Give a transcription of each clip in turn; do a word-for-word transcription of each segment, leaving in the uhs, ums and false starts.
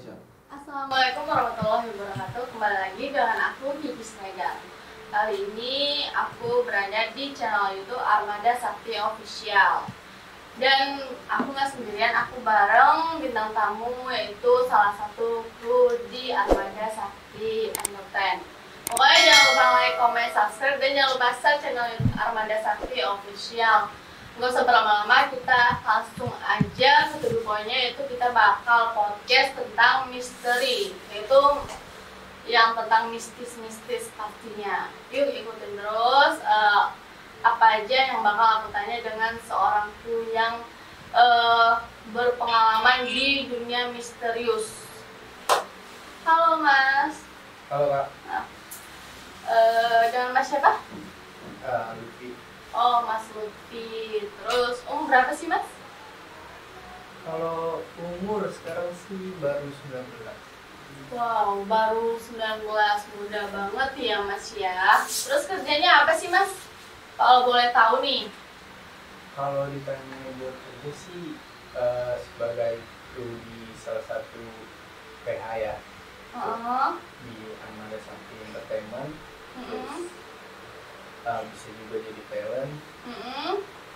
Aisyah. Assalamualaikum warahmatullahi wabarakatuh. Kembali lagi dengan aku Kiki Sregar. Kali ini aku berada di channel YouTube Armada Sakti Official. Dan aku nggak sendirian, aku bareng bintang tamu yaitu salah satu kru di Armada Sakti Entertain. Pokoknya jangan lupa like, comment, subscribe, dan jangan lupa search channel YouTube Armada Sakti Official. Nggak usah berlama-lama, kita langsung aja ke to poinnya, yaitu kita bakal podcast tentang misteri, yaitu yang tentang mistis-mistis pastinya. Yuk ikutin terus uh, apa aja yang bakal aku tanya dengan seorang kru yang uh, berpengalaman di dunia misterius. Halo Mas. Halo Kak. Nah, uh, dengan Mas siapa? Uh, Lutfi. Oh, Mas Lutfi. Terus umur berapa sih Mas? Kalau umur sekarang sih baru sembilan belas. Wow, baru sembilan belas, muda banget ya Mas ya. Terus kerjanya apa sih Mas? Kalau boleh tahu nih. Kalau ditanya buat kerja sih uh, sebagai kru di salah satu P H ya, Uh-huh. di Armada Sakti Entertainment. Mm-hmm. Terus uh, bisa juga jadi talent. Mm-hmm.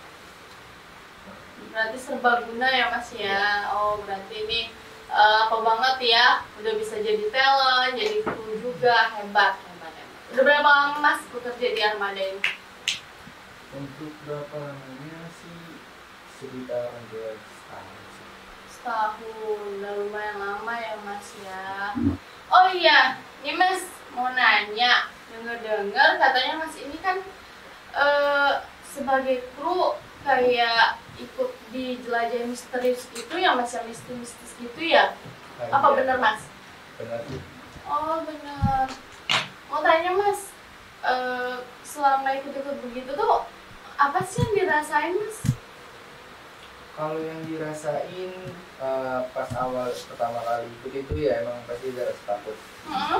Berarti serbaguna ya Mas ya. Oh, berarti ini uh, apa banget ya? Udah bisa jadi talent, jadi kru juga, hebat, hebat, hebat. Udah berapa lama Mas bekerja di Armada ini? Untuk berapa lamanya sih sekitar dua setahun sih. Setahun, udah lumayan lama ya Mas ya. Oh iya, nih Mas mau nanya, denger-denger katanya Mas ini kan uh, sebagai kru kayak ikut di jelajah misterius itu ya Mas, yang mistis-mistis gitu ya? Nah, Apa iya, bener Mas? benar sih. Oh bener. Mau tanya Mas, uh, selama ikut-ikut begitu tuh apa sih yang dirasain Mas? Kalau yang dirasain uh, pas awal pertama kali ikut itu ya emang pasti ada rasa takut. Hmm?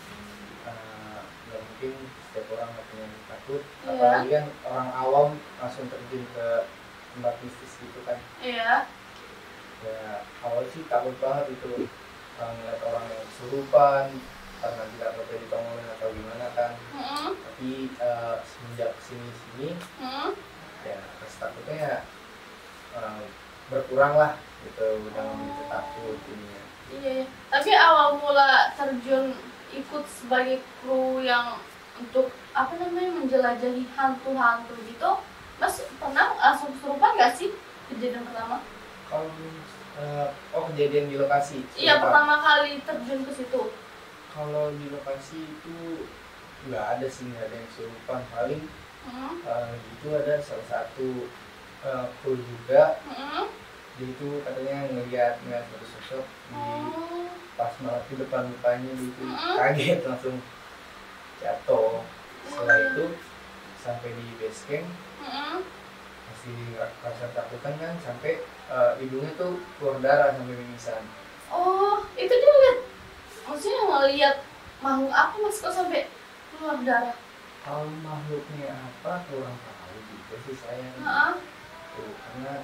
Uh, nggak mungkin setiap orang nggak punya takut, Iya. apalagi kan orang awam langsung terjun ke tempat mistis gitu kan. Iya. Ya awal sih takut banget itu, uh, ngeliat orang yang kesurupan karena tidak dapat ditongolin atau gimana kan. Hmm? Tapi uh, semenjak sini-sini Hmm? ya rasa takutnya ya uh, berkurang lah gitu, udah nggak begitu takut ininya. Iya, iya. Tapi awal mula terjun ikut sebagai kru yang untuk apa namanya menjelajahi hantu-hantu gitu, Mas pernah langsung kesurupan nggak sih kejadian pertama? Kalau uh, oh kejadian di lokasi? Iya, Sumpah. pertama kali terjun ke situ. Kalau di lokasi itu nggak ada sih, nggak ada yang kesurupan. Paling Hmm? uh, itu ada salah satu uh, kru juga, Hmm? dia itu katanya ngeliat ngeliat satu sosok di Oh. pas malah di depan mukanya gitu, Mm-mm. kaget langsung jatuh. Setelah itu sampai di base camp Hmm? masih rasa takutan kan, sampai uh, hidungnya tuh keluar darah sampai mimisan. Oh, itu dia lihat, maksudnya ngelihat makhluk apa Mas kok sampai keluar darah? Kalau makhluknya apa kurang tahu juga sih saya. Heeh. Tuh, karena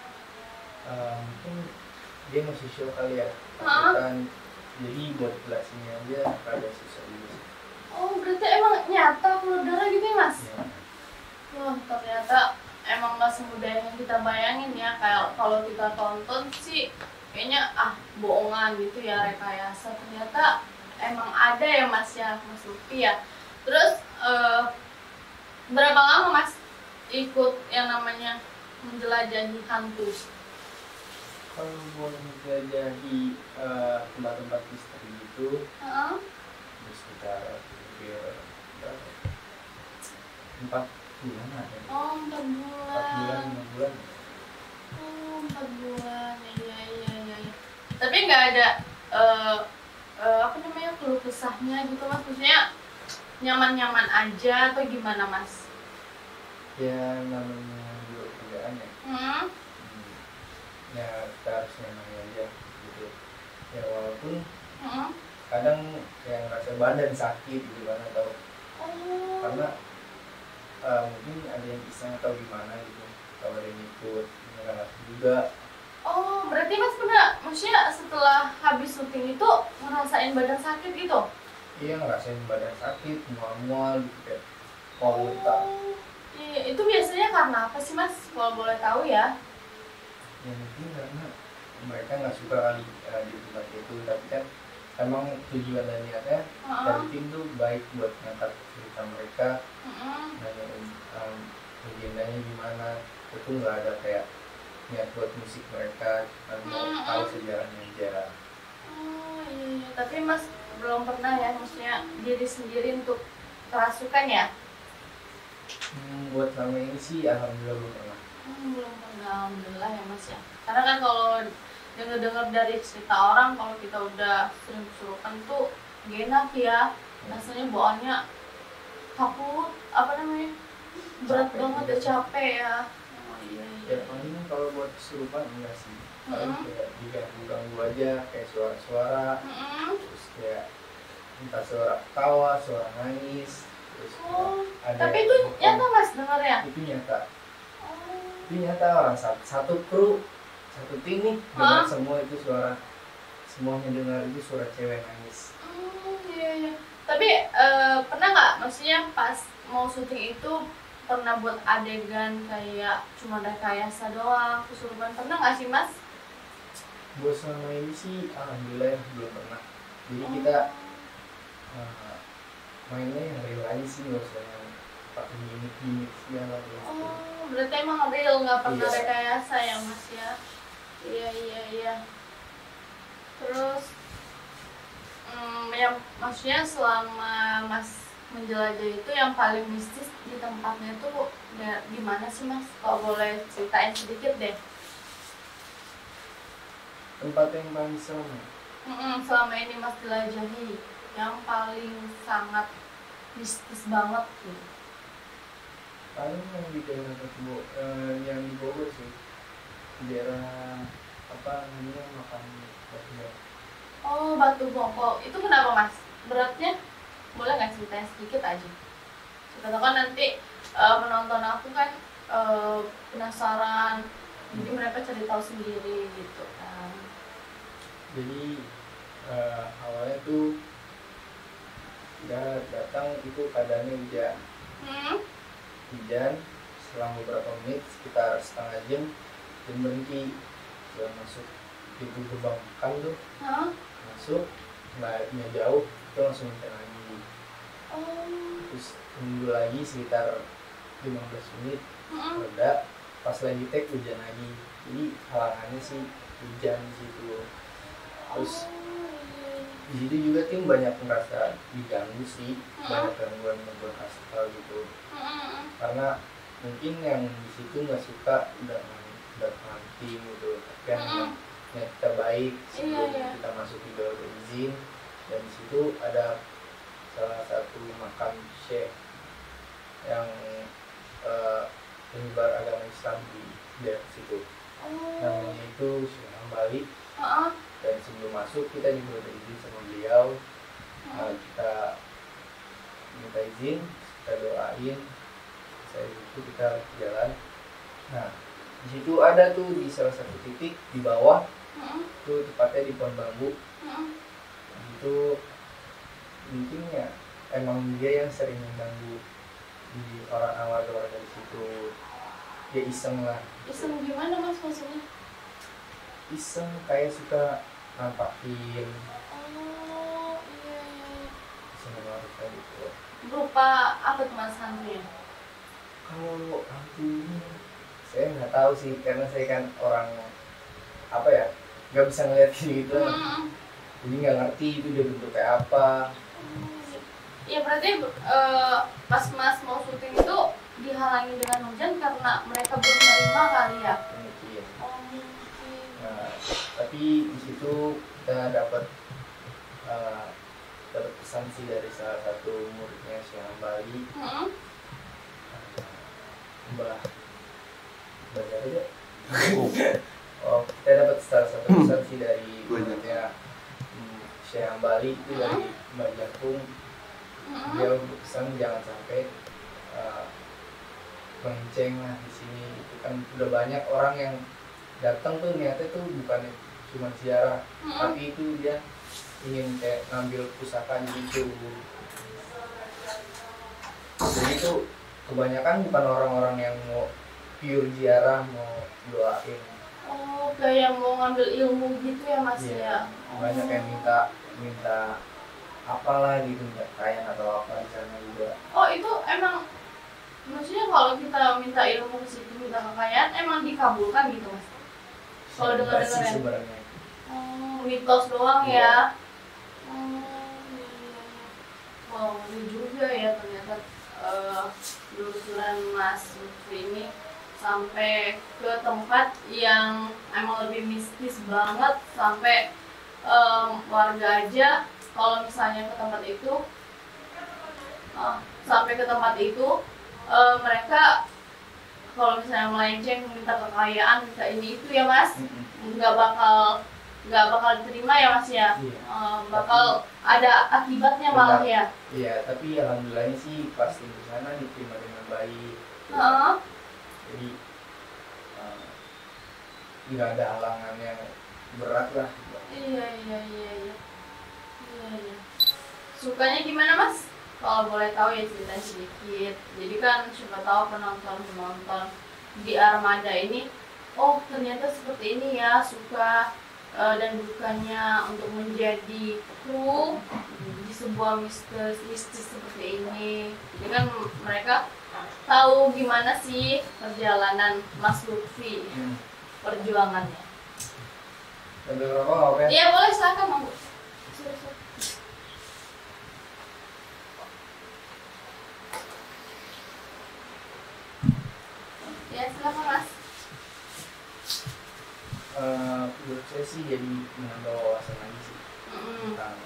uh, mungkin dia masih show kali ya, Heeh. takutan. Jadi buat jelasinnya aja ada susah juga sih. Oh, berarti emang nyata keluar darah gitu ya Mas? Ya. Wah, ternyata emang gak semudah yang kita bayangin ya. Kayak kalau kita tonton sih kayaknya ah bohongan gitu ya, rekayasa. Ternyata emang ada ya Mas ya, Mas Lutfi ya. Terus eh, berapa lama Mas ikut yang namanya menjelajahi hantu? Kalau buat menjelajahi uh, tempat-tempat misteri itu Heeh. ya sekitar hampir berapa? Empat bulan ada. Oh, empat Empat bulan, bulan. lima bulan. Oh, empat bulan. Iya, iya, iya. iya. Tapi nggak ada eh eh, apa namanya keluh kesahnya gitu Mas? Maksudnya nyaman-nyaman aja atau gimana Mas? Ya namanya juga kerjaan ya. Hmm? Hmm. Ya kita harus nyaman aja gitu. Ya walaupun Hmm? kadang yang rasa badan sakit gitu kan, atau Oh. karena uh, mungkin ada yang iseng atau gimana gitu, kalau ada yang ikut nggak juga. Oh, berarti Mas pernah berarti maksudnya setelah habis syuting itu ngerasain badan sakit gitu? Iya, ngerasain badan sakit, mual-mual gitu kayak mau muntah. Iya, itu biasanya karena apa sih mas? Kalau boleh tahu ya? Ya mungkin karena mereka nggak suka kali uh, di tempat itu, tapi kan emang tujuan dan niatnya Uh-uh. dari tim tuh baik buat ngangkat cerita mereka, Uh-uh. nanyain um, legendanya gimana, itu nggak ada kayak niat buat musik mereka, kan mau Uh-uh. tahu sejarahnya aja. Oh iya, iya, tapi mas belum pernah ya, maksudnya diri sendiri untuk kerasukan ya? Hmm, buat selama ini sih alhamdulillah belum pernah. Hmm, belum pernah, alhamdulillah ya mas ya. Karena kan kalau dengar-dengar dari cerita orang, kalau kita udah sering kesurupan tuh gak enak ya. Rasanya bawaannya takut, apa namanya, berat Capek banget ya, juga. capek ya. Oh iya Ya iya. paling kalau buat kesurupan enggak sih, paling Mm-mm. kayak diganggu-ganggu aja kayak suara-suara, Mm-mm. terus kayak entah suara ketawa, suara nangis, terus Oh, ada tapi yang itu ngomong. nyata mas dengarnya? Itu nyata, Oh. itu nyata orang satu, satu kru, satu tim nih dengar Hah? semua itu suara, semuanya dengar itu suara cewek nangis. Hmm, iya iya. Tapi eh, pernah nggak, maksudnya pas mau syuting itu pernah buat adegan kayak cuma rekayasa doang, kesurupan, pernah nggak sih mas? Buat selama ini sih alhamdulillah belum pernah, jadi kita uh, mainnya yang real aja sih, nggak usah yang pakai gimmick-gimmick segala gitu. Oh, berarti emang real, nggak pernah Iya. rekayasa ya mas ya? Iya iya iya. Terus, hmm, yang maksudnya selama mas menjelajah itu yang paling mistis di tempatnya tuh ya, gimana sih mas? Kalau boleh ceritain sedikit deh. Tempat yang paling serem Mm-mm, selama ini mas jelajahi yang paling sangat mistis banget gitu. paling yang di daerah Batu eh, yang di Bogor sih, di daerah apa namanya, makan bakso. Oh, Batu Bongkok. Itu kenapa mas? Beratnya? Boleh nggak ceritain sedikit aja? Siapa tahu kan nanti eh, penonton aku kan eh, penasaran, jadi mereka cari tahu sendiri gitu kan. Jadi eh, awalnya tuh kita datang itu keadaannya hujan, Hmm? hujan selang beberapa menit sekitar setengah jam dan berhenti, sudah masuk pintu gerbang kan tuh, Hah? masuk naiknya jauh itu langsung hujan lagi, Oh. terus tunggu lagi sekitar lima belas menit Mm-mm. reda, pas lagi take hujan lagi, jadi halangannya sih hujan di situ. Terus Oh, iya. di situ juga tim banyak merasa diganggu sih, Mm-mm. banyak gangguan gangguan astral gitu, Mm-mm. karena mungkin yang di situ nggak suka dengan dengan tim gitu, tapi kan Mm-mm. yang niat kita baik sebelum Iya, iya. kita masuk juga udah izin, dan di situ ada salah satu makam syekh yang eh, penyebar agama Islam di daerah situ, Oh. namanya itu Syekh Hambali. Heeh. Dan sebelum masuk kita juga udah izin sama beliau. Nah, Heeh. kita minta izin, kita doain, saya itu kita jalan. Nah, di situ ada tuh di salah satu titik di bawah, Heeh. tuh tepatnya di pohon bambu. Heeh. Itu mungkin ya emang dia yang sering mengganggu di orang awal warga di situ. Dia iseng lah, Iseng gimana mas maksudnya? iseng kayak suka nampakin, Oh iya iya. iseng banget kayak gitu. Berupa apa tuh mas hantunya? Kalau hantunya saya nggak tahu sih, karena saya kan orang apa ya, nggak bisa ngeliat gitu, Hmm. jadi nggak ngerti itu dia bentuk kayak apa. Ya berarti eh, pas mas mau syuting itu dihalangi dengan hujan karena mereka belum menerima kali ya? Mungkin. Oh mungkin. Nah, tapi di situ kita dapat uh, dapat pesan sih dari salah satu muridnya Syekh Bali, Hmm. Mbah Mbah siapa aja? Oh, kita dapat salah satu pesan sih dari muridnya hmm, Syekh Bali itu dari Mbah Jakung. Hmm. Dia berpesan jangan sampai uh, melenceng lah di sini. Itu kan udah banyak orang yang datang tuh niatnya tuh bukan cuma ziarah, Mm-mm. tapi itu dia ingin kayak ngambil pusaka gitu. Jadi itu kebanyakan bukan orang-orang yang mau pure ziarah, mau doain. Oh, kayak mau ngambil ilmu gitu ya Mas Iya, ya. banyak yang minta minta apalah gitu, minta kekayaan atau apa di sana juga. Oh, itu emang maksudnya kalau kita minta ilmu ke situ, minta kekayaan emang dikabulkan gitu Mas? Kalau Enggak dengar-dengar sih ya? sebenarnya. Oh, mitos doang Iya. ya. Oh, iya, iya. Wow, ngeri juga ya ternyata eh, penelusuran Mas Lutfi ini sampai ke tempat yang emang lebih mistis banget, sampai em, warga aja kalau misalnya ke tempat itu eh, sampai ke tempat itu eh, mereka kalau misalnya melenceng minta kekayaan, minta ini itu ya Mas, Mm-mm. nggak bakal nggak bakal diterima ya Mas ya. Iya. Eh, bakal ada akibatnya malah ya. Iya, tapi alhamdulillahnya sih pasti di sana diterima dengan baik. Heeh. Jadi eh, nggak ada halangan yang berat lah. Iya iya iya iya. Iya iya. Sukanya gimana Mas? Kalau boleh tahu ya cerita sedikit. Jadi kan siapa tahu penonton-penonton di Armada ini, oh ternyata seperti ini ya, suka eh, dan dukanya untuk menjadi kru di sebuah mistis mistis seperti ini. Jadi kan mereka tahu gimana sih perjalanan Mas Lutfi, Hmm. perjuangannya. Sambil rokok nggak apa ya? Iya boleh, silakan Mas. Silakan. Ya silakan Mas. Eh, menurut saya sih jadi menambah wawasan lagi sih Mm-mm. tentang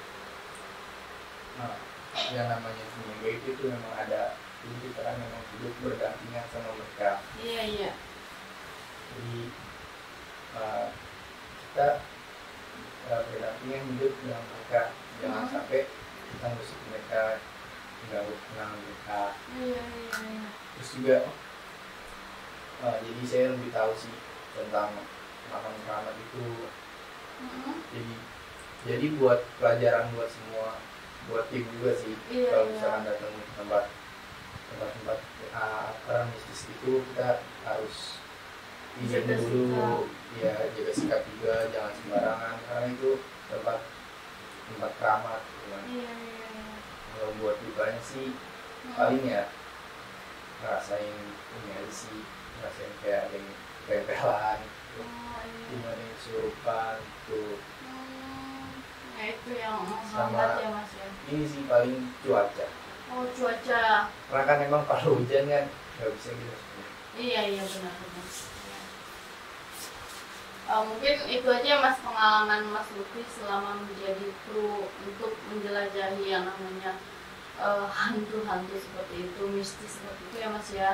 nah, yang namanya dunia gaib itu memang ada. Jadi kita kan memang hidup berdampingan sama mereka. Iya iya. Jadi eh, kita eh, berdampingan hidup dengan mereka. Jangan Hmm. sampai kita ngusik mereka, mengganggu kenal mereka. Iya iya iya. Terus juga eh, jadi saya lebih tahu sih tentang makam keramat itu. Mm-mm. Jadi jadi buat pelajaran buat semua, buat tim juga sih. Iya, Kalau iya. misalkan datang ke tempat tempat-tempat uh, peran mistis itu, kita harus izin Jaga dulu, ya jaga sikap juga, jangan sembarangan karena itu tempat tempat keramat. Cuman Iya iya iya. kalau buat dukanya sih Mm. paling ya ngerasain ini aja sih, ngerasain kayak ada yang tempelan, Oh, iya. gimana yang kesurupan tuh. Hmm. Ya itu yang Sama- menghambat ya Mas ya. Ini sih paling cuaca. Oh cuaca. Karena kan emang kalau hujan kan nggak bisa gitu. Iya iya benar benar. Iya. Eh, mungkin itu aja Mas pengalaman Mas Lutfi selama menjadi kru untuk menjelajahi yang namanya eh, hantu-hantu seperti itu, mistis seperti itu ya Mas ya.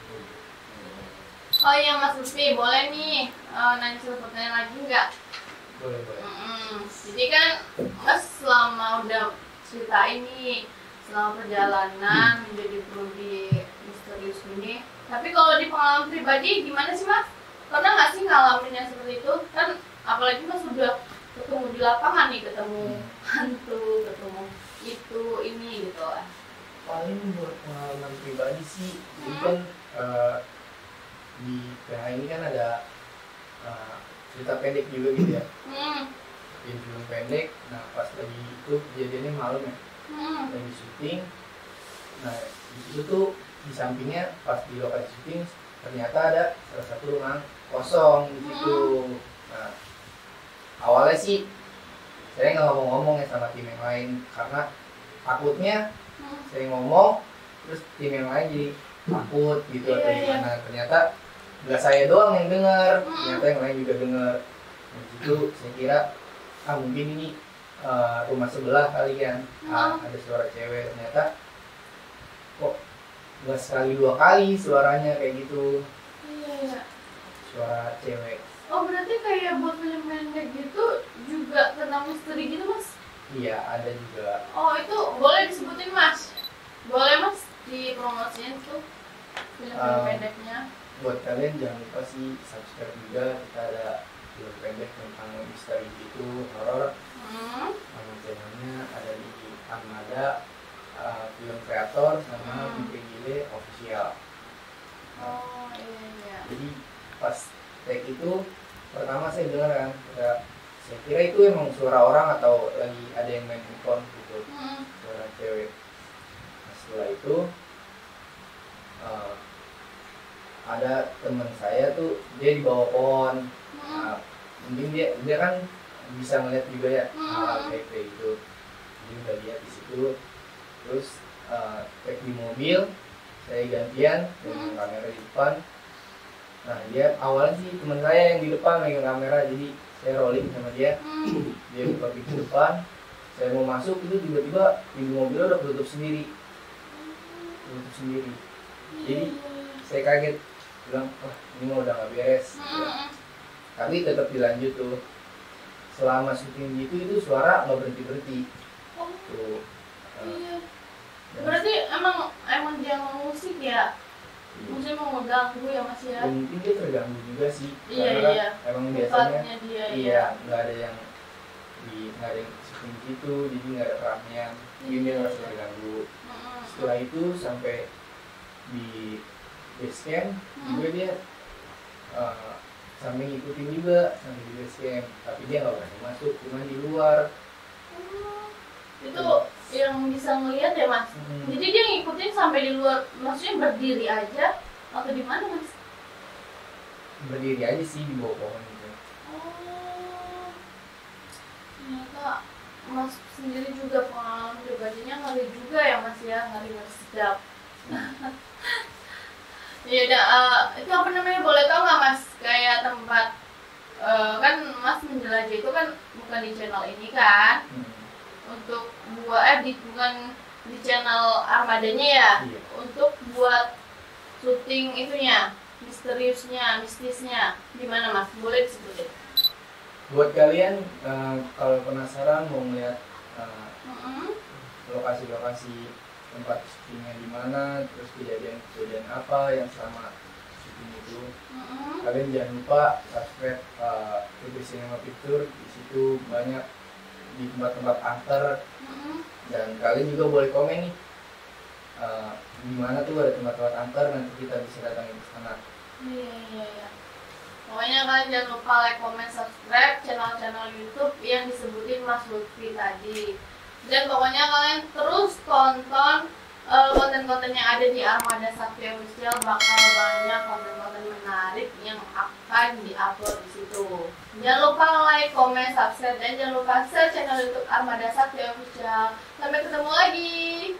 Oh iya Mas Lutfi, boleh nih eh, nanya satu pertanyaan lagi nggak? Boleh boleh. Mm-mm. Jadi kan Mas selama udah cerita ini, selama perjalanan menjadi kru di misterius ini, tapi kalau di pengalaman pribadi gimana sih Mas? Pernah nggak sih ngalamin yang seperti itu? Kan apalagi Mas udah ketemu di lapangan nih, ketemu hantu, ketemu itu ini gitu lah. Paling buat pengalaman pribadi sih, Hmm. itu kan eh, di P H ini kan ada eh, cerita pendek juga gitu ya, Hmm. di film pendek. Nah pas lagi itu kejadiannya malam ya, Hmm. lagi syuting. Nah di situ tuh di sampingnya pas di lokasi syuting ternyata ada salah satu ruangan kosong di situ. Nah awalnya sih saya nggak ngomong-ngomong ya sama tim yang lain karena takutnya Hmm. saya ngomong terus tim yang lain jadi takut gitu atau Iya, iya. gimana. Ternyata nggak saya doang yang dengar, Hmm. ternyata yang lain juga dengar. Nah, di situ saya kira ah mungkin ini eh, rumah sebelah kali kan. Ah, Hmm. ada suara cewek. Ternyata kok nggak sekali dua kali suaranya kayak gitu, Iya iya. suara cewek. Oh berarti kayak buat film pendek gitu juga tentang misteri gitu Mas? Iya ada juga. Oh itu boleh disebutin Mas? Boleh Mas dipromosiin tuh film-film Um, pendeknya? Buat kalian jangan lupa sih subscribe juga, kita ada film pendek tentang misteri itu, horor. Hmm. Nama channelnya ada di Armada uh, Film Creator sama Hmm. Putri Gile Official. Oh iya iya. Jadi pas take itu pertama saya dengar kan, kayak saya kira itu emang suara orang atau lagi ada yang main handphone gitu, Hmm. suara cewek. Nah, setelah itu uh, ada teman saya tuh dia di bawah pohon. Hmm. Nah, mungkin dia dia kan bisa ngeliat juga ya Hmm. hal kayak kayak gitu. Dia udah lihat di situ. Terus uh, cek di mobil, saya gantian dengan kamera di depan. Nah dia awalnya sih teman saya yang di depan megang kamera, jadi saya rolling sama dia. Hmm. Dia buka pintu depan, saya mau masuk itu tiba-tiba pintu mobil udah tutup sendiri, tutup sendiri. Jadi saya kaget, bilang wah ini mah udah nggak beres. Hmm. Tapi tetap dilanjut tuh. Selama syuting gitu itu suara nggak berhenti berhenti. Oh Tuh. Uh, iya. dan- Berarti emang emang dia mau musik ya? Maksudnya mau ngeganggu ya Mas ya? Ya, mungkin dia terganggu juga sih. Iya, Karena iya. emang biasanya Tempatnya dia iya nggak ada yang di nggak ada yang syuting gitu, jadi nggak ada keramaian. Mungkin dia Iya. merasa terganggu. Hmm. Setelah itu sampai di base camp juga dia uh, sambil ngikutin juga sampai di base camp, tapi dia nggak berani masuk, cuma di luar. Hmm. Itu yang bisa ngelihat ya Mas? Hmm. Jadi dia ngikutin sampai di luar, maksudnya berdiri aja atau di mana Mas? Berdiri aja sih di bawah pohon gitu. Oh, ternyata Mas sendiri juga pengalaman pribadinya ngeri juga ya Mas ya, ngeri ngeri sedap. Ya udah, eh, itu apa namanya, boleh tahu nggak Mas kayak tempat eh, kan Mas menjelajah itu kan bukan di channel ini kan? Hmm. Untuk buat eh di, bukan di channel Armadanya ya, Iya. untuk buat syuting itunya, misteriusnya, mistisnya di mana Mas? Boleh disebutin? Buat kalian uh, kalau penasaran mau ngeliat uh, Mm-mm. lokasi-lokasi tempat syutingnya di mana, terus kejadian-kejadian apa yang selama syuting itu, Mm-mm. kalian jangan lupa subscribe uh, T V Cinema Picture. Di situ banyak di tempat-tempat angker, Mm-mm. dan kalian juga boleh komen nih uh, di mana tuh ada tempat-tempat angker, nanti kita bisa datangin ke sana. Iya iya iya. Pokoknya kalian jangan lupa like, comment, subscribe channel-channel YouTube yang disebutin Mas Lutfi tadi. Dan pokoknya kalian terus tonton uh, konten-konten yang ada di Armada Sakti Official, bakal banyak konten-konten menarik yang akan diupload di situ. Jangan lupa like, comment, subscribe, dan jangan lupa share channel YouTube Armada Sakti Official. Sampai ketemu lagi.